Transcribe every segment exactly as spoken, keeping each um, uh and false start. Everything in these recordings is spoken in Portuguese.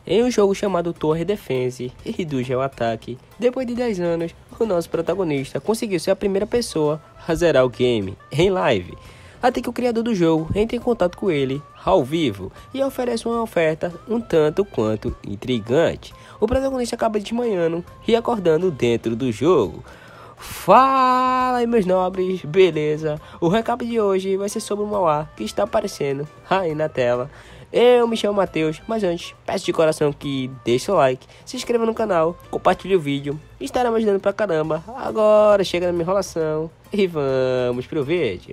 Em um jogo chamado Tower Defense e do Geoattack, depois de dez anos, o nosso protagonista conseguiu ser a primeira pessoa a zerar o game em live, até que o criador do jogo entra em contato com ele ao vivo e oferece uma oferta um tanto quanto intrigante. O protagonista acaba desmanhando e acordando dentro do jogo. Fala aí, meus nobres, beleza? O recap de hoje vai ser sobre o Mauá que está aparecendo aí na tela. Eu me chamo Matheus, mas antes, peço de coração que deixe o like, se inscreva no canal, compartilhe o vídeo, estará me ajudando pra caramba. Agora chega na minha enrolação e vamos pro vídeo.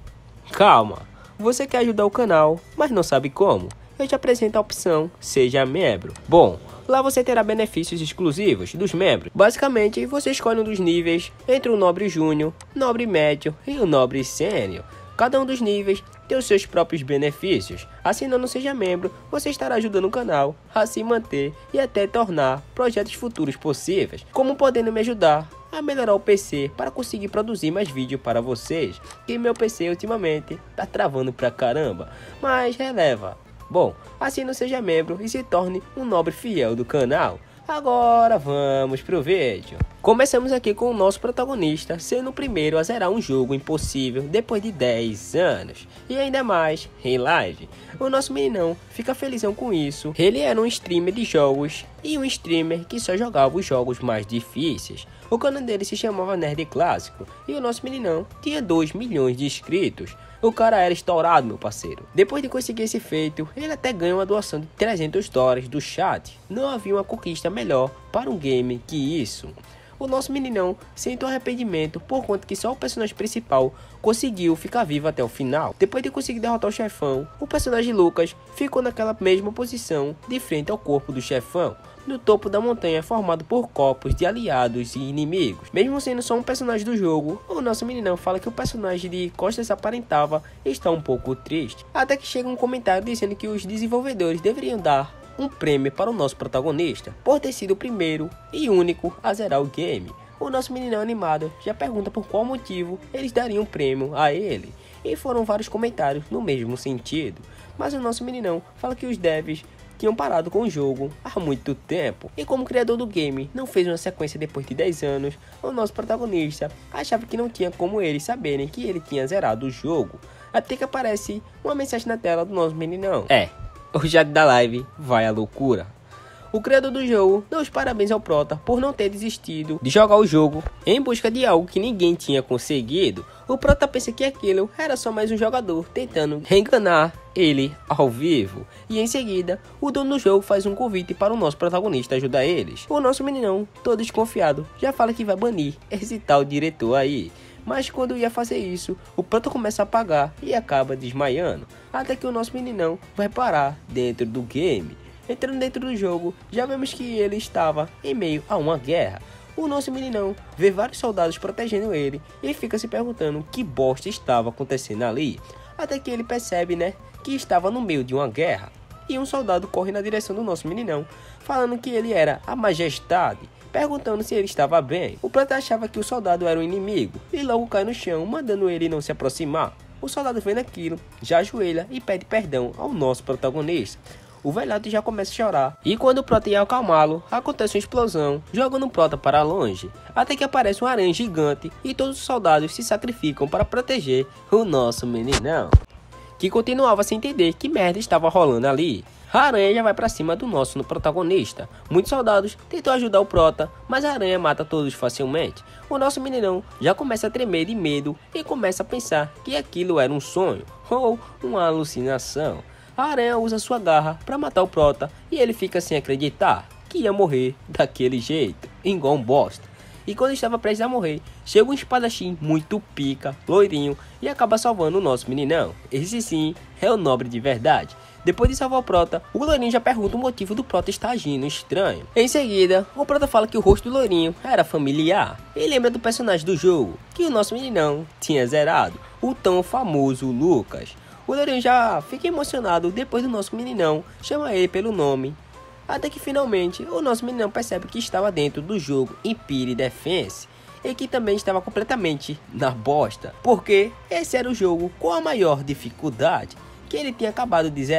Calma, você quer ajudar o canal, mas não sabe como? Eu te apresento a opção Seja Membro. Bom, lá você terá benefícios exclusivos dos membros. Basicamente, você escolhe um dos níveis entre o Nobre Júnior, Nobre Médio e o Nobre Sênior. Cada um dos níveis tem os seus próprios benefícios. Assinando Seja Membro, você estará ajudando o canal a se manter e até tornar projetos futuros possíveis, como podendo me ajudar a melhorar o P C para conseguir produzir mais vídeo para vocês, que meu P C ultimamente tá travando pra caramba, mas releva. Bom, assine o Seja Membro e se torne um nobre fiel do canal. Agora vamos pro vídeo. Começamos aqui com o nosso protagonista sendo o primeiro a zerar um jogo impossível depois de dez anos. E ainda mais em live. O nosso meninão fica felizão com isso. Ele era um streamer de jogos e um streamer que só jogava os jogos mais difíceis. O canal dele se chamava Nerd Clássico e o nosso meninão tinha dois milhões de inscritos. O cara era estourado, meu parceiro. Depois de conseguir esse feito, ele até ganha uma doação de trezentos dólares do chat. Não havia uma conquista melhor para um game que isso. O nosso meninão sente um arrependimento por conta que só o personagem principal conseguiu ficar vivo até o final. Depois de conseguir derrotar o chefão, o personagem Lucas ficou naquela mesma posição de frente ao corpo do chefão, no topo da montanha formado por corpos de aliados e inimigos. Mesmo sendo só um personagem do jogo, o nosso meninão fala que o personagem de costas aparentava estar um pouco triste. Até que chega um comentário dizendo que os desenvolvedores deveriam dar um prêmio para o nosso protagonista, por ter sido o primeiro e único a zerar o game. O nosso meninão animado já pergunta por qual motivo eles dariam um prêmio a ele, e foram vários comentários no mesmo sentido. Mas o nosso meninão fala que os devs tinham parado com o jogo há muito tempo, e como o criador do game não fez uma sequência depois de dez anos, o nosso protagonista achava que não tinha como eles saberem que ele tinha zerado o jogo, até que aparece uma mensagem na tela do nosso meninão. É, o chat da live vai à loucura. O criador do jogo deu os parabéns ao Prota por não ter desistido de jogar o jogo em busca de algo que ninguém tinha conseguido. O Prota pensa que aquilo era só mais um jogador tentando enganar ele ao vivo. E em seguida, o dono do jogo faz um convite para o nosso protagonista ajudar eles. O nosso meninão, todo desconfiado, já fala que vai banir esse tal diretor aí. Mas quando ia fazer isso, o Prota começa a apagar e acaba desmaiando. Até que o nosso meninão vai parar dentro do game. Entrando dentro do jogo, já vemos que ele estava em meio a uma guerra. O nosso meninão vê vários soldados protegendo ele e fica se perguntando que bosta estava acontecendo ali. Até que ele percebe, né, que estava no meio de uma guerra. E um soldado corre na direção do nosso meninão, falando que ele era a majestade, perguntando se ele estava bem. O Prota achava que o soldado era um inimigo e logo cai no chão, mandando ele não se aproximar. O soldado vendo aquilo, já ajoelha e pede perdão ao nosso protagonista. O velhote já começa a chorar, e quando o Prota ia acalmá-lo, acontece uma explosão, jogando o Prota para longe, até que aparece uma aranha gigante e todos os soldados se sacrificam para proteger o nosso meninão, que continuava sem entender que merda estava rolando ali. A aranha já vai para cima do nosso protagonista. Muitos soldados tentam ajudar o Prota, mas a aranha mata todos facilmente. O nosso meninão já começa a tremer de medo e começa a pensar que aquilo era um sonho ou uma alucinação. A aranha usa sua garra para matar o Prota e ele fica sem acreditar que ia morrer daquele jeito, igual um bosta. E quando estava prestes a morrer, chega um espadachim muito pica, loirinho, e acaba salvando o nosso meninão. Esse sim é o nobre de verdade. Depois de salvar o Prota, o loirinho já pergunta o motivo do Prota estar agindo estranho. Em seguida, o Prota fala que o rosto do loirinho era familiar e lembra do personagem do jogo que o nosso meninão tinha zerado, o tão famoso Lucas. O loirinho já fica emocionado depois do nosso meninão chama ele pelo nome. Até que finalmente o nosso meninão percebe que estava dentro do jogo Empire Defense e que também estava completamente na bosta, porque esse era o jogo com a maior dificuldade que ele tinha acabado de zerar.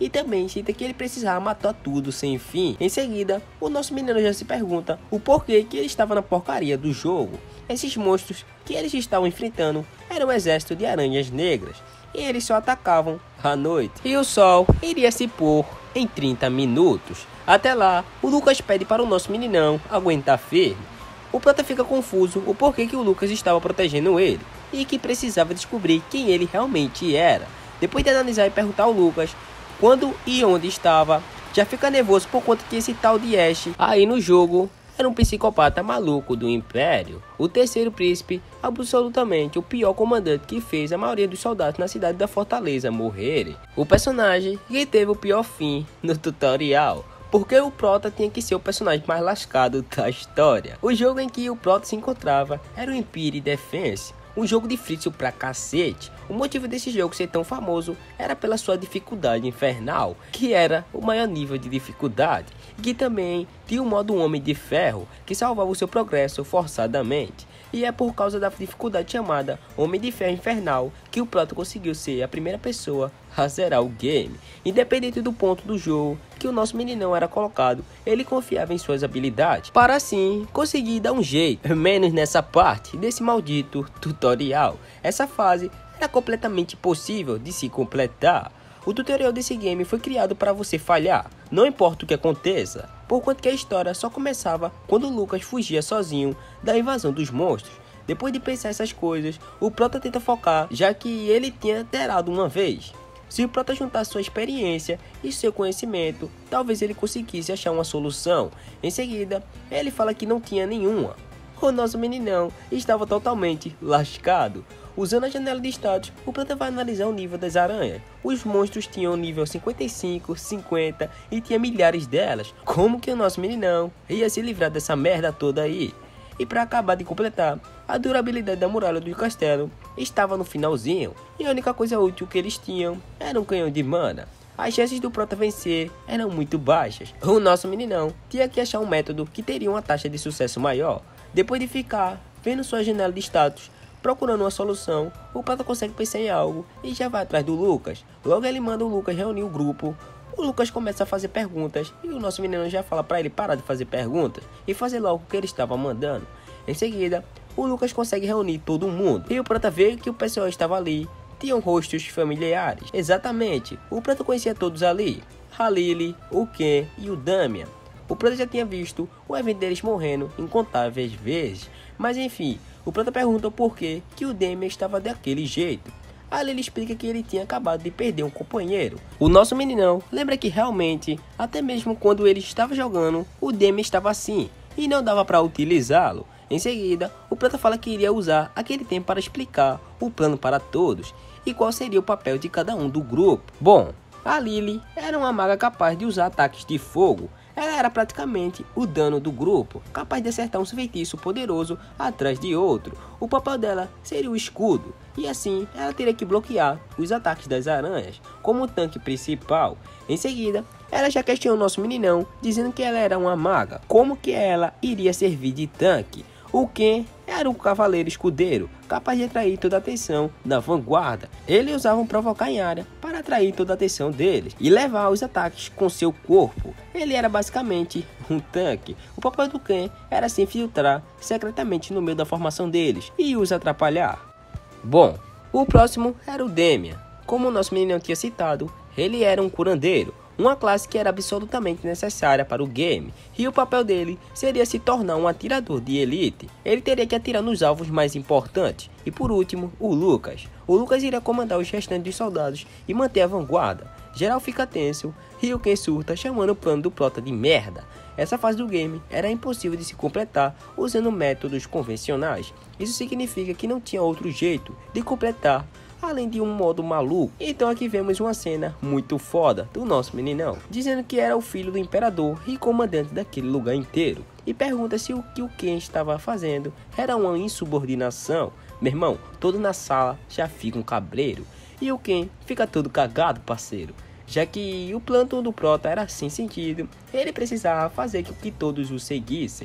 e também cita que ele precisava matar tudo sem fim. Em seguida, o nosso menino já se pergunta o porquê que ele estava na porcaria do jogo. Esses monstros que eles estavam enfrentando eram um exército de aranhas negras, e eles só atacavam à noite. E o sol iria se pôr em trinta minutos. Até lá, o Lucas pede para o nosso meninão aguentar firme. O Prota fica confuso o porquê que o Lucas estava protegendo ele, e que precisava descobrir quem ele realmente era. Depois de analisar e perguntar ao Lucas quando e onde estava, já fica nervoso por conta que esse tal de Ash aí no jogo era um psicopata maluco do Império. O terceiro príncipe, absolutamente o pior comandante que fez a maioria dos soldados na cidade da Fortaleza morrerem. O personagem que teve o pior fim no tutorial, porque o Prota tinha que ser o personagem mais lascado da história. O jogo em que o Prota se encontrava era o Empire Defense, um jogo difícil pra cacete. O motivo desse jogo ser tão famoso era pela sua dificuldade infernal, que era o maior nível de dificuldade, e que também tinha o modo Homem de Ferro, que salvava o seu progresso forçadamente. E é por causa da dificuldade chamada Homem de Ferro Infernal que o Prota conseguiu ser a primeira pessoa a zerar o game. Independente do ponto do jogo que o nosso meninão era colocado, ele confiava em suas habilidades, para assim conseguir dar um jeito, menos nessa parte desse maldito tutorial. Essa fase era completamente impossível de se completar. O tutorial desse game foi criado para você falhar, não importa o que aconteça, por quanto que a história só começava quando o Lucas fugia sozinho da invasão dos monstros. Depois de pensar essas coisas, o Prota tenta focar, já que ele tinha zerado uma vez. Se o Prota juntar sua experiência e seu conhecimento, talvez ele conseguisse achar uma solução. Em seguida, ele fala que não tinha nenhuma. O nosso meninão estava totalmente lascado. Usando a janela de status, o Prota vai analisar o nível das aranhas. Os monstros tinham nível cinquenta e cinco, cinquenta e tinha milhares delas. Como que o nosso meninão ia se livrar dessa merda toda aí? E para acabar de completar, a durabilidade da muralha do castelo estava no finalzinho, e a única coisa útil que eles tinham era um canhão de mana. As chances do Prota vencer eram muito baixas. O nosso meninão tinha que achar um método que teria uma taxa de sucesso maior. Depois de ficar vendo sua janela de status, procurando uma solução, o Prota consegue pensar em algo e já vai atrás do Lucas. Logo ele manda o Lucas reunir o grupo. O Lucas começa a fazer perguntas e o nosso menino já fala para ele parar de fazer perguntas e fazer logo o que ele estava mandando. Em seguida, o Lucas consegue reunir todo mundo e o Prota vê que o pessoal estava ali tinham rostos familiares. Exatamente, o Prota conhecia todos ali, a Lily, o Ken e o Damian. O Prota já tinha visto o evento deles morrendo incontáveis vezes, mas enfim, o Prota pergunta o porquê que o Damian estava daquele jeito. A Lily explica que ele tinha acabado de perder um companheiro. O nosso meninão lembra que realmente, até mesmo quando ele estava jogando, o Damian estava assim, e não dava para utilizá-lo. Em seguida, o Prota fala que iria usar aquele tempo para explicar o plano para todos, e qual seria o papel de cada um do grupo. Bom, a Lily era uma maga capaz de usar ataques de fogo. Ela era praticamente o dano do grupo, capaz de acertar um feitiço poderoso atrás de outro. O papel dela seria o escudo, e assim ela teria que bloquear os ataques das aranhas, como o tanque principal. Em seguida, ela já questionou nosso meninão, dizendo que ela era uma maga, como que ela iria servir de tanque. O Ken era um cavaleiro escudeiro, capaz de atrair toda a atenção da vanguarda. Ele usava um provocar em área para atrair toda a atenção deles e levar os ataques com seu corpo. Ele era basicamente um tanque. O papel do Ken era se infiltrar secretamente no meio da formação deles e os atrapalhar. Bom, o próximo era o Damian. Como o nosso menino tinha citado, ele era um curandeiro, uma classe que era absolutamente necessária para o game, e o papel dele seria se tornar um atirador de elite. Ele teria que atirar nos alvos mais importantes. E por último, o Lucas. O Lucas iria comandar os restantes dos soldados e manter a vanguarda. Geral fica tenso e o Ken surta, chamando o plano do Prota de merda. Essa fase do game era impossível de se completar usando métodos convencionais. Isso significa que não tinha outro jeito de completar além de um modo maluco. Então aqui vemos uma cena muito foda do nosso meninão, dizendo que era o filho do imperador e comandante daquele lugar inteiro, e pergunta se o que o Ken estava fazendo era uma insubordinação. Meu irmão, todo na sala já fica um cabreiro, e o Ken fica todo cagado, parceiro, já que o plano do Prota era sem sentido. Ele precisava fazer com que todos o seguissem.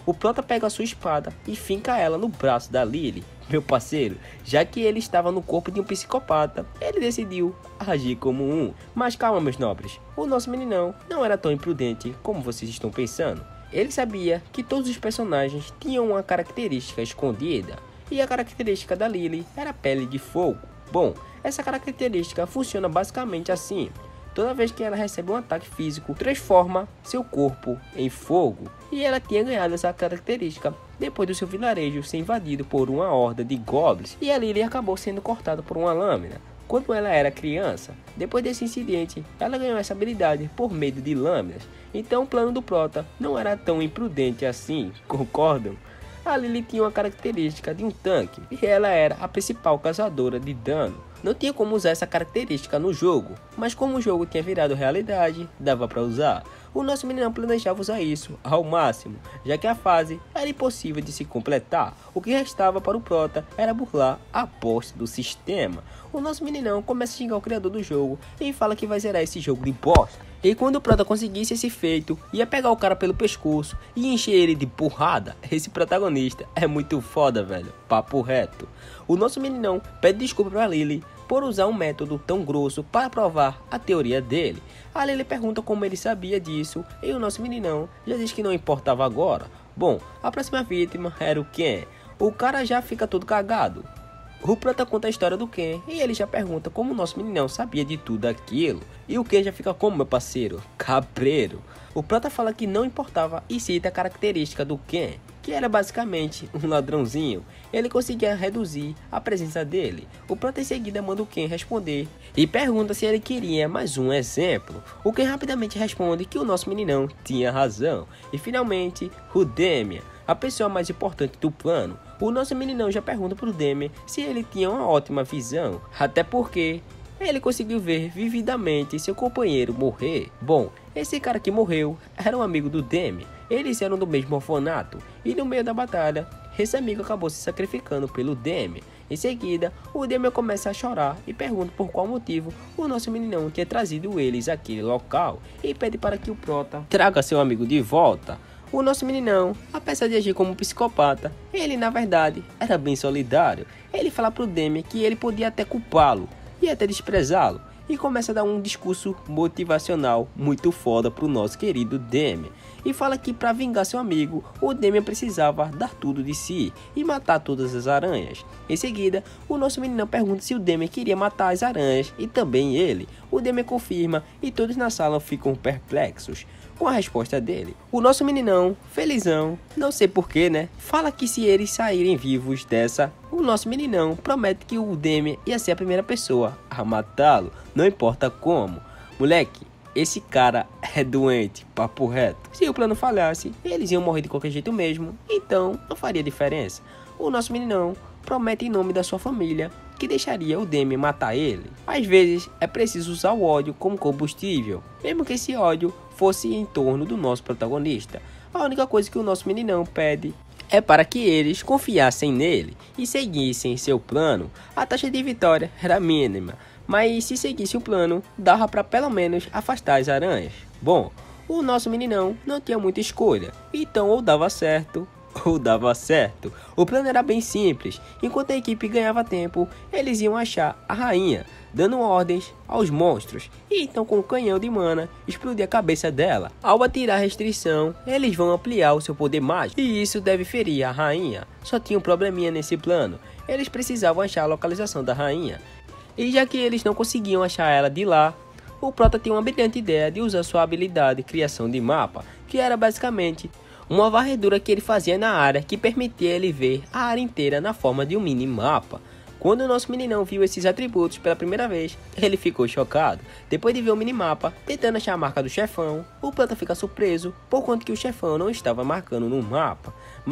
o Prota pega a sua espada e finca ela no braço da Lily. Meu parceiro, já que ele estava no corpo de um psicopata, ele decidiu agir como um. Mas calma, meus nobres, o nosso meninão não era tão imprudente como vocês estão pensando. Ele sabia que todos os personagens tinham uma característica escondida, e a característica da Lily era a pele de fogo. Bom, essa característica funciona basicamente assim. Toda vez que ela recebe um ataque físico, transforma seu corpo em fogo. E ela tinha ganhado essa característica depois do seu vilarejo ser invadido por uma horda de goblins. E a Lily acabou sendo cortada por uma lâmina quando ela era criança. Depois desse incidente, ela ganhou essa habilidade por medo de lâminas. Então o plano do Prota não era tão imprudente assim, concordam? A Lily tinha uma característica de um tanque e ela era a principal causadora de dano. Não tinha como usar essa característica no jogo, mas como o jogo tinha virado realidade, dava para usar. O nosso menino planejava usar isso ao máximo, já que a fase era impossível de se completar. O que restava para o Prota era burlar a posse do sistema. O nosso meninão começa a xingar o criador do jogo e fala que vai zerar esse jogo de bosta. E quando o Prota conseguisse esse feito, ia pegar o cara pelo pescoço e encher ele de porrada. Esse protagonista é muito foda, velho. Papo reto. O nosso meninão pede desculpa pra Lily por usar um método tão grosso para provar a teoria dele. A Lily pergunta como ele sabia disso e o nosso meninão já diz que não importava agora. Bom, a próxima vítima era o Ken. O cara já fica todo cagado. O Prota conta a história do Ken e ele já pergunta como o nosso meninão sabia de tudo aquilo. E o Ken já fica como, meu parceiro? Cabreiro. O Prota fala que não importava e cita a característica do Ken, que era basicamente um ladrãozinho. Ele conseguia reduzir a presença dele. O Prota em seguida manda o Ken responder e pergunta se ele queria mais um exemplo. O Ken rapidamente responde que o nosso meninão tinha razão. E finalmente, o Demian, a pessoa mais importante do plano. O nosso meninão já pergunta pro Demian se ele tinha uma ótima visão, até porque ele conseguiu ver vividamente seu companheiro morrer. Bom, esse cara que morreu era um amigo do Demian. Eles eram do mesmo orfanato e no meio da batalha, esse amigo acabou se sacrificando pelo Demian. Em seguida, o Demian começa a chorar e pergunta por qual motivo o nosso meninão tinha trazido eles àquele local e pede para que o Prota traga seu amigo de volta. O nosso meninão, apesar de agir como um psicopata, ele na verdade era bem solidário. Ele fala pro Demian que ele podia até culpá-lo e até desprezá-lo, e começa a dar um discurso motivacional muito foda pro nosso querido Demian. E fala que para vingar seu amigo, o Demian precisava dar tudo de si e matar todas as aranhas. Em seguida, o nosso meninão pergunta se o Demian queria matar as aranhas e também ele. O Demian confirma e todos na sala ficam perplexos com a resposta dele. O nosso meninão, felizão, não sei porquê, né, fala que se eles saírem vivos dessa, o nosso meninão promete que o Demian ia ser a primeira pessoa a matá-lo, não importa como. Moleque, esse cara é doente, papo reto. Se o plano falhasse, eles iam morrer de qualquer jeito mesmo, então não faria diferença. O nosso meninão promete em nome da sua família que deixaria o Demian matar ele. Às vezes é preciso usar o ódio como combustível, mesmo que esse ódio fosse em torno do nosso protagonista. A única coisa que o nosso meninão pede é para que eles confiassem nele e seguissem seu plano. A taxa de vitória era mínima, mas se seguisse o plano, dava para pelo menos afastar as aranhas. Bom, o nosso meninão não tinha muita escolha, então ou dava certo ou dava certo. O plano era bem simples. Enquanto a equipe ganhava tempo, eles iam achar a rainha, dando ordens aos monstros, e então com o canhão de mana explodir a cabeça dela. Ao atirar a restrição, eles vão ampliar o seu poder mágico, e isso deve ferir a rainha. Só tinha um probleminha nesse plano: eles precisavam achar a localização da rainha, e já que eles não conseguiam achar ela de lá, o Prota tinha uma brilhante ideia de usar sua habilidade criação de mapa, que era basicamente uma varredura que ele fazia na área que permitia ele ver a área inteira na forma de um mini mapa. Quando o nosso meninão viu esses atributos pela primeira vez, ele ficou chocado. Depois de ver o minimapa, tentando achar a marca do chefão, o Prota fica surpreso por conta que o chefão não estava marcando no mapa.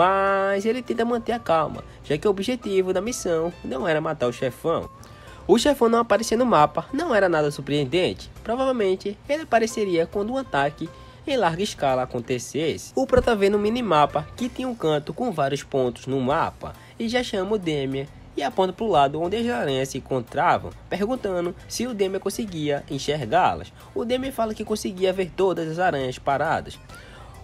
Mas ele tenta manter a calma, já que o objetivo da missão não era matar o chefão. O chefão não aparecer no mapa não era nada surpreendente. Provavelmente ele apareceria quando um ataque em larga escala acontecesse. O Prota vê no minimapa que tinha um canto com vários pontos no mapa e já chama o Demian e aponta para o lado onde as aranhas se encontravam, perguntando se o Demian conseguia enxergá-las. O Demian fala que conseguia ver todas as aranhas paradas.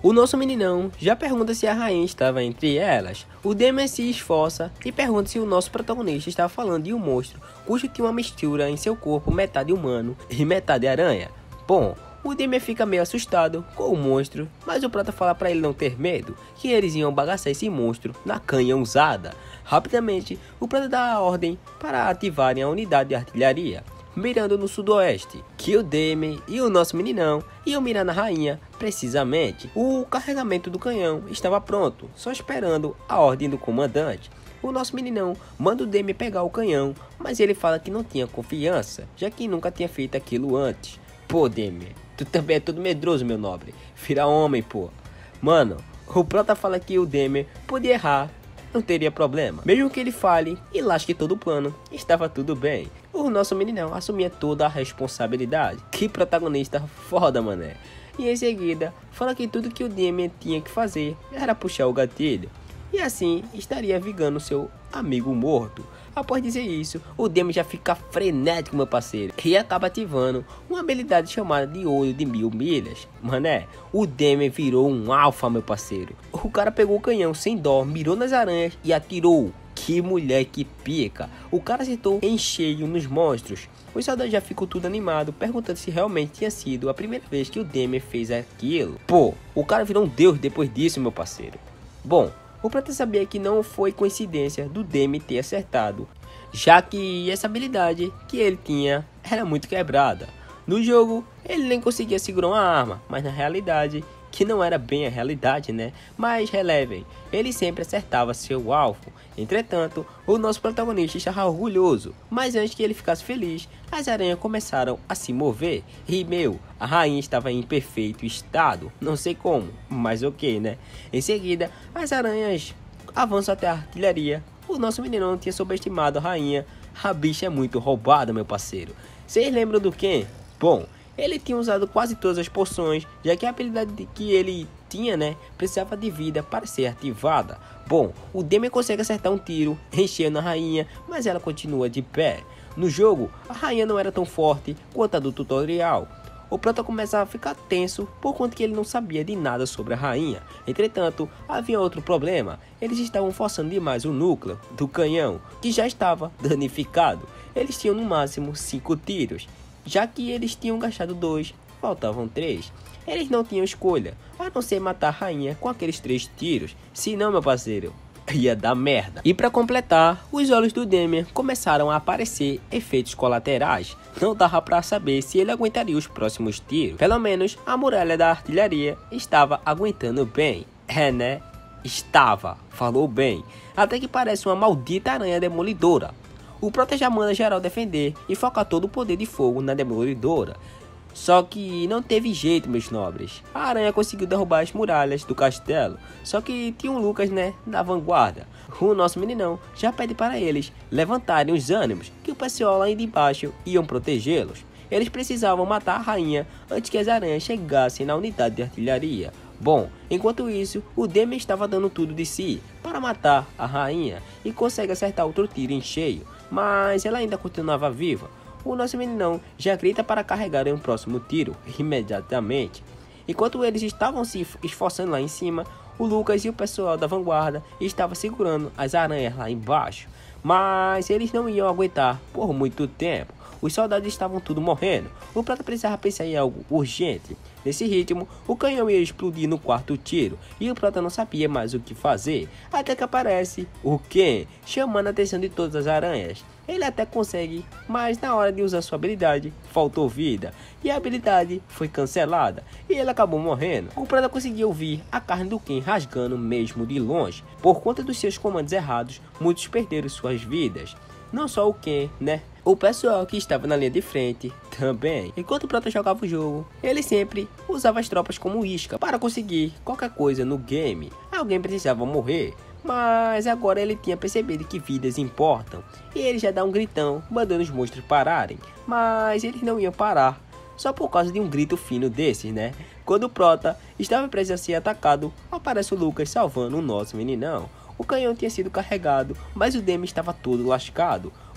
O nosso meninão já pergunta se a rainha estava entre elas. O Demian se esforça e pergunta se o nosso protagonista estava falando de um monstro cujo tinha uma mistura em seu corpo metade humano e metade aranha. Bom, o Demian fica meio assustado com o monstro, mas o Prota fala para ele não ter medo, que eles iam bagaçar esse monstro na canha usada. Rapidamente, o Prota dá a ordem para ativarem a unidade de artilharia, mirando no sudoeste, que o Demian e o nosso meninão iam mirar na rainha precisamente. O carregamento do canhão estava pronto, só esperando a ordem do comandante. O nosso meninão manda o Demian pegar o canhão, mas ele fala que não tinha confiança, já que nunca tinha feito aquilo antes. Pô, Demian, tu também é todo medroso, meu nobre. Vira homem, pô. Mano, o Prota fala que o Demian podia errar, não teria problema. Mesmo que ele fale e lasque todo o plano, estava tudo bem. O nosso meninão assumia toda a responsabilidade. Que protagonista foda, mané. E em seguida, fala que tudo que o Demian tinha que fazer era puxar o gatilho. E assim, estaria vingando seu amigo morto. Após dizer isso, o Demian já fica frenético, meu parceiro, e acaba ativando uma habilidade chamada de olho de mil milhas. Mané, o Demian virou um alfa, meu parceiro. O cara pegou o canhão sem dó, mirou nas aranhas e atirou. Que mulher que pica. O cara acertou em cheio nos monstros. Os soldados já ficam tudo animado, perguntando se realmente tinha sido a primeira vez que o Demian fez aquilo. Pô, o cara virou um deus depois disso, meu parceiro. Bom, o Prota sabia que não foi coincidência do Demian ter acertado, já que essa habilidade que ele tinha era muito quebrada. No jogo, ele nem conseguia segurar uma arma, mas na realidade, que não era bem a realidade, né? Mas relevem, ele sempre acertava seu alvo. Entretanto, o nosso protagonista estava orgulhoso, mas antes que ele ficasse feliz, as aranhas começaram a se mover. E meu, a rainha estava em perfeito estado, não sei como, mas ok, né? Em seguida, as aranhas avançam até a artilharia. O nosso menino não tinha subestimado a rainha. A bicha é muito roubada, meu parceiro. Vocês lembram do Ken? Bom, ele tinha usado quase todas as poções, já que a habilidade que ele tinha, né, precisava de vida para ser ativada. Bom, o Demian consegue acertar um tiro em cheio na rainha, mas ela continua de pé. No jogo, a rainha não era tão forte quanto a do tutorial. O Prota começa a ficar tenso por conta que ele não sabia de nada sobre a rainha. Entretanto, havia outro problema. Eles estavam forçando demais o núcleo do canhão, que já estava danificado. Eles tinham no máximo cinco tiros. Já que eles tinham gastado dois, faltavam três. Eles não tinham escolha, a não ser matar a rainha com aqueles três tiros. Se não, meu parceiro, ia dar merda. E para completar, os olhos do Demian começaram a aparecer efeitos colaterais. Não dava para saber se ele aguentaria os próximos tiros. Pelo menos a muralha da artilharia estava aguentando bem. É, né? Estava, falou bem. Até que parece uma maldita aranha demolidora. O Prota já manda geral defender e foca todo o poder de fogo na demolidora. Só que não teve jeito, meus nobres. A aranha conseguiu derrubar as muralhas do castelo. Só que tinha um Lucas, né, na vanguarda. O nosso meninão já pede para eles levantarem os ânimos, que o pessoal lá de baixo iam protegê-los. Eles precisavam matar a rainha antes que as aranhas chegassem na unidade de artilharia. Bom, enquanto isso, o Demian estava dando tudo de si para matar a rainha e consegue acertar outro tiro em cheio, mas ela ainda continuava viva. O nosso meninão já grita para carregar um próximo tiro imediatamente. Enquanto eles estavam se esforçando lá em cima, o Lucas e o pessoal da vanguarda estavam segurando as aranhas lá embaixo, mas eles não iam aguentar por muito tempo. Os soldados estavam tudo morrendo. O Prota precisava pensar em algo urgente. Nesse ritmo, o canhão ia explodir no quarto tiro e o Prota não sabia mais o que fazer. Até que aparece o Ken, chamando a atenção de todas as aranhas. Ele até consegue, mas na hora de usar sua habilidade, faltou vida. E a habilidade foi cancelada e ele acabou morrendo. O Prota conseguiu ouvir a carne do Ken rasgando mesmo de longe. Por conta dos seus comandos errados, muitos perderam suas vidas. Não só o Ken, né? O pessoal que estava na linha de frente também. Enquanto o Prota jogava o jogo, ele sempre usava as tropas como isca para conseguir qualquer coisa no game. Alguém precisava morrer, mas agora ele tinha percebido que vidas importam. E ele já dá um gritão, mandando os monstros pararem. Mas eles não iam parar, só por causa de um grito fino desses, né? Quando o Prota estava prestes a ser atacado, aparece o Lucas salvando o nosso meninão. O canhão tinha sido carregado, mas o Demian estava todo lascado.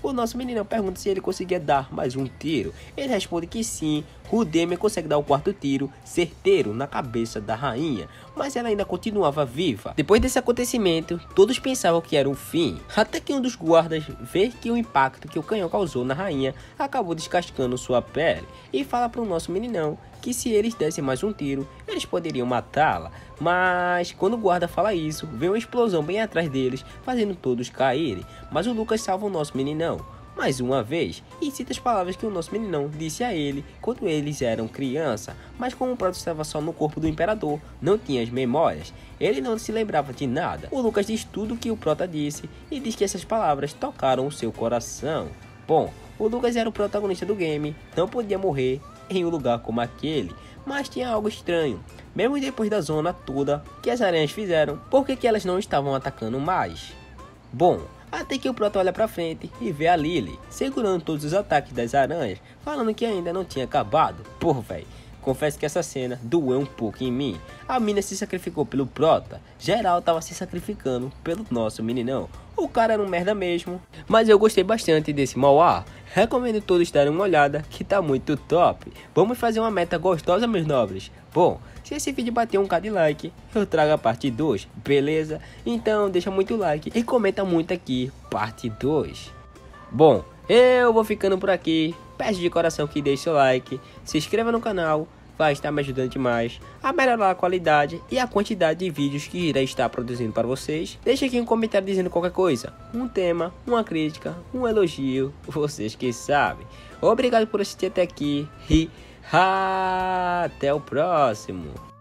O nosso menino pergunta se ele conseguia dar mais um tiro. Ele responde que sim, o Demian consegue dar o quarto tiro certeiro na cabeça da rainha, mas ela ainda continuava viva. Depois desse acontecimento, todos pensavam que era o fim, até que um dos guardas vê que o impacto que o canhão causou na rainha acabou descascando sua pele e fala para o nosso meninão que se eles dessem mais um tiro, eles poderiam matá-la. Mas quando o guarda fala isso, vem uma explosão bem atrás deles, fazendo todos caírem. Mas o Lucas salva o nosso meninão mais uma vez e cita as palavras que o nosso meninão disse a ele quando eles eram criança. Mas como o Prota estava só no corpo do imperador, não tinha as memórias, ele não se lembrava de nada. O Lucas diz tudo o que o Prota disse e diz que essas palavras tocaram o seu coração. Bom, o Lucas era o protagonista do game, não podia morrer em um lugar como aquele, mas tinha algo estranho. Mesmo depois da zona toda que as aranhas fizeram, por que que elas não estavam atacando mais? Bom, até que o Prota olha pra frente e vê a Lily segurando todos os ataques das aranhas, falando que ainda não tinha acabado. Pô, velho, confesso que essa cena doeu um pouco em mim. A mina se sacrificou pelo Prota, geral tava se sacrificando pelo nosso meninão. O cara era um merda mesmo, mas eu gostei bastante desse Mauá. Recomendo todos darem uma olhada, que tá muito top. Vamos fazer uma meta gostosa, meus nobres. Bom, se esse vídeo bater um k de like, eu trago a parte dois, beleza? Então deixa muito like e comenta muito aqui, parte dois. Bom, eu vou ficando por aqui. Peço de coração que deixe seu like, se inscreva no canal, vai estar me ajudando demais a melhorar a qualidade e a quantidade de vídeos que irei estar produzindo para vocês. Deixe aqui um comentário dizendo qualquer coisa, um tema, uma crítica, um elogio, vocês que sabem. Obrigado por assistir até aqui e até o próximo.